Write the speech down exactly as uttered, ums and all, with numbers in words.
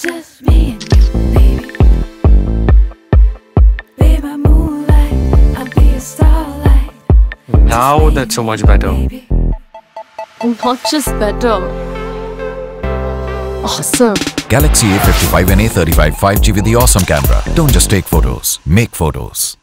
just me and you, baby. Be my moonlight, I'll be a starlight. Now that's so much better. Not just better. Awesome. Galaxy A fifty-five and A thirty-five five G with the awesome camera. Don't just take photos, make photos.